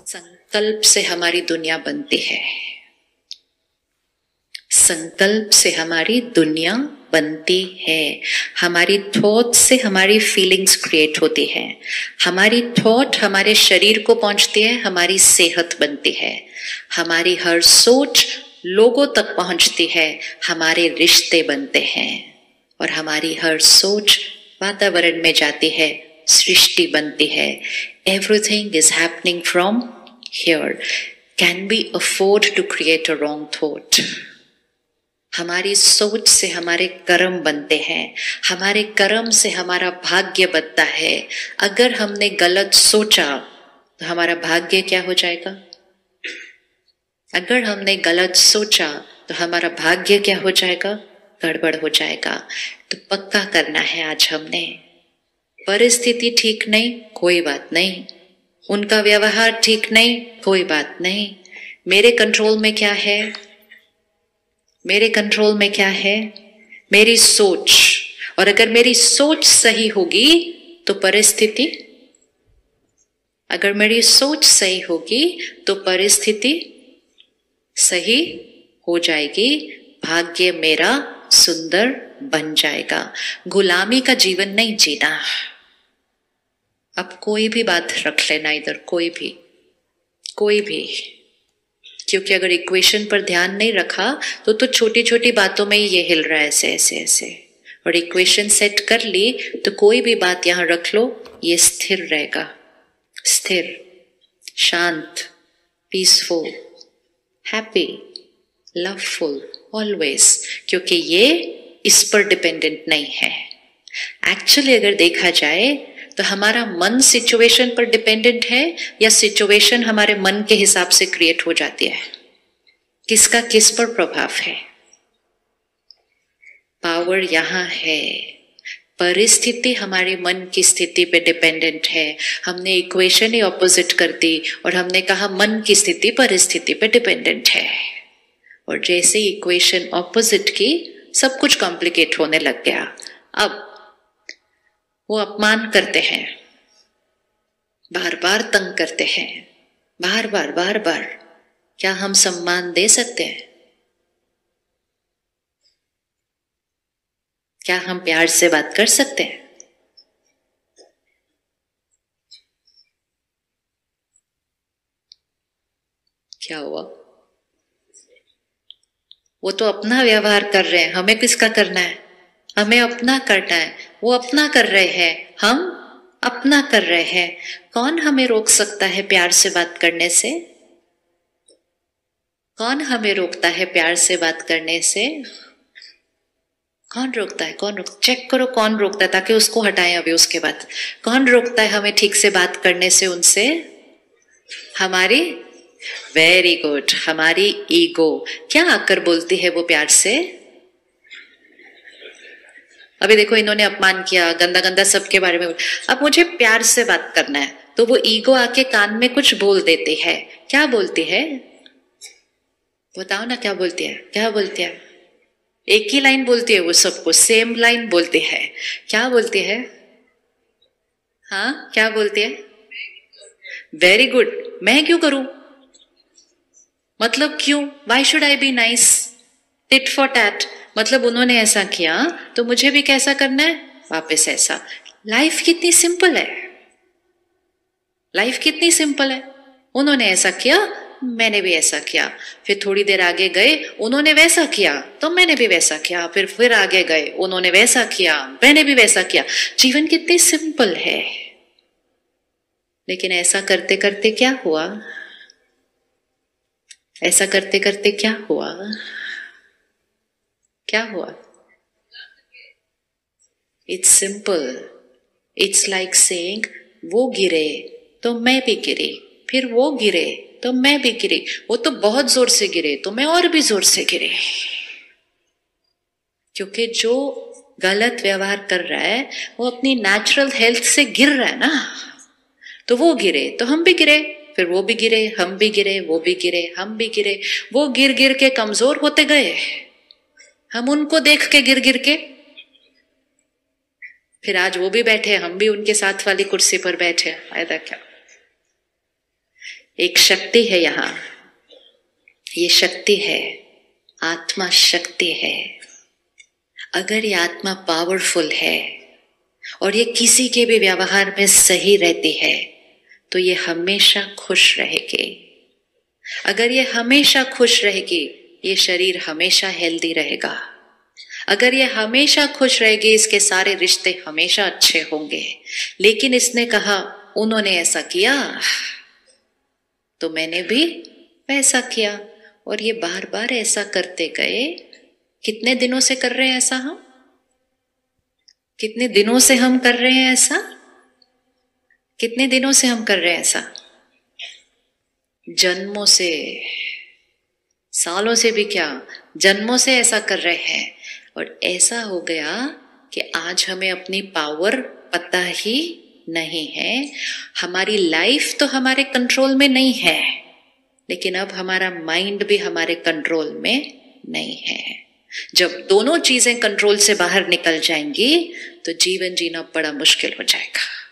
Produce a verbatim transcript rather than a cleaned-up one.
संकल्प से हमारी दुनिया बनती है। संकल्प से हमारी दुनिया बनती है। हमारी थॉट से हमारी फीलिंग्स क्रिएट होती है। हमारी थॉट हमारे शरीर को पहुंचती है, हमारी सेहत बनती है। हमारी हर सोच लोगों तक पहुंचती है, हमारे रिश्ते बनते हैं। और हमारी हर सोच वातावरण में जाती है, सृष्टि बनती है। Everything is happening from here. Can we afford to create a wrong thought? हमारी सोच से हमारे कर्म बनते हैं, हमारे कर्म से हमारा भाग्य बनता है। अगर हमने गलत सोचा तो हमारा भाग्य क्या हो जाएगा? अगर हमने गलत सोचा तो हमारा भाग्य क्या हो जाएगा? गड़बड़ हो जाएगा। तो पक्का करना है आज हमने। परिस्थिति ठीक नहीं, कोई बात नहीं। उनका व्यवहार ठीक नहीं, कोई बात नहीं। मेरे कंट्रोल में क्या है? मेरे कंट्रोल में क्या है? मेरी सोच। और अगर मेरी सोच सही होगी तो परिस्थिति, अगर मेरी सोच सही होगी तो परिस्थिति सही हो जाएगी। भाग्य मेरा सुंदर बन जाएगा। गुलामी का जीवन नहीं जीना। अब कोई भी बात रख लेना इधर, कोई भी कोई भी क्योंकि अगर इक्वेशन पर ध्यान नहीं रखा तो तो छोटी छोटी बातों में ही ये हिल रहा है ऐसे ऐसे ऐसे। और इक्वेशन सेट कर ली तो कोई भी बात यहां रख लो, ये स्थिर रहेगा। स्थिर, शांत, पीसफुल, हैप्पी, लवफुल ऑलवेज। क्योंकि ये इस पर डिपेंडेंट नहीं है। एक्चुअली अगर देखा जाए तो हमारा मन सिचुएशन पर डिपेंडेंट है या सिचुएशन हमारे मन के हिसाब से क्रिएट हो जाती है? किसका किस पर प्रभाव है? पावर यहां है। परिस्थिति हमारे मन की स्थिति पे डिपेंडेंट है। हमने इक्वेशन ही ऑपोजिट कर दी और हमने कहा मन की स्थिति परिस्थिति पे डिपेंडेंट है। और जैसे इक्वेशन ऑपोजिट की, सब कुछ कॉम्प्लिकेट होने लग गया। अब वो अपमान करते हैं, बार बार तंग करते हैं, बार बार बार बार। क्या हम सम्मान दे सकते हैं? क्या हम प्यार से बात कर सकते हैं? क्या हुआ? वो तो अपना व्यवहार कर रहे हैं, हमें किसका करना है? हमें अपना करना है। वो अपना कर रहे हैं, हम अपना कर रहे हैं। कौन हमें रोक सकता है प्यार से बात करने से? कौन हमें रोकता है प्यार से बात करने से? कौन रोकता है? कौन रोक चेक करो कौन रोकता है, ताकि उसको हटाएं अभी। उसके बाद कौन रोकता है हमें ठीक से बात करने से उनसे? हमारी वेरी गुड हमारी ईगो। क्या आकर बोलती है वो प्यार से? अभी देखो, इन्होंने अपमान किया, गंदा गंदा सबके बारे में। अब मुझे प्यार से बात करना है तो वो ईगो आके कान में कुछ बोल देती है। क्या बोलती है? बताओ ना, क्या बोलती है? क्या बोलती है? एक ही लाइन बोलती है वो सबको, सेम लाइन बोलती है। क्या बोलती है? हाँ, क्या बोलती है? Very good. मैं क्यों करूं? मतलब क्यों? Why should I be nice? Tit for tat. मतलब उन्होंने ऐसा किया तो मुझे भी कैसा करना है? वापस ऐसा। लाइफ कितनी सिंपल है। लाइफ कितनी सिंपल है। उन्होंने ऐसा किया, मैंने भी ऐसा किया। फिर थोड़ी देर आगे गए, उन्होंने वैसा किया तो मैंने भी वैसा किया। फिर फिर आगे गए, उन्होंने वैसा किया, मैंने भी वैसा किया। जीवन कितनी सिंपल है। लेकिन ऐसा करते करते क्या हुआ? ऐसा करते करते क्या हुआ? क्या हुआ? It's simple. It's like saying वो गिरे तो मैं भी गिरी, फिर वो गिरे तो मैं भी गिरी। वो तो बहुत जोर से गिरे तो मैं और भी जोर से गिरे। क्योंकि जो गलत व्यवहार कर रहा है वो अपनी नेचुरल हेल्थ से गिर रहा है ना। तो वो गिरे तो हम भी गिरे, फिर वो भी गिरे, हम भी गिरे, वो भी गिरे, हम भी गिरे। वो गिर गिर के कमजोर होते गए, हम उनको देख के गिर गिर के। फिर आज वो भी बैठे, हम भी उनके साथ वाली कुर्सी पर बैठे। फायदा क्या? एक शक्ति है यहाँ, ये शक्ति है, आत्मा शक्ति है। अगर ये आत्मा पावरफुल है और ये किसी के भी व्यवहार में सही रहती है तो ये हमेशा खुश रहेगी। अगर ये हमेशा खुश रहेगी, ये शरीर हमेशा हेल्दी रहेगा। अगर ये हमेशा खुश रहेगी, इसके सारे रिश्ते हमेशा अच्छे होंगे। लेकिन इसने कहा उन्होंने ऐसा किया तो मैंने भी वैसा किया, और ये बार बार ऐसा करते गए। कितने दिनों से कर रहे हैं ऐसा हम? कितने दिनों से हम कर रहे हैं ऐसा? कितने दिनों से हम कर रहे हैं ऐसा? जन्मों से, सालों से भी क्या, जन्मों से ऐसा कर रहे हैं। और ऐसा हो गया कि आज हमें अपनी पावर पता ही नहीं है। हमारी लाइफ तो हमारे कंट्रोल में नहीं है, लेकिन अब हमारा माइंड भी हमारे कंट्रोल में नहीं है। जब दोनों चीजें कंट्रोल से बाहर निकल जाएंगी तो जीवन जीना बड़ा मुश्किल हो जाएगा।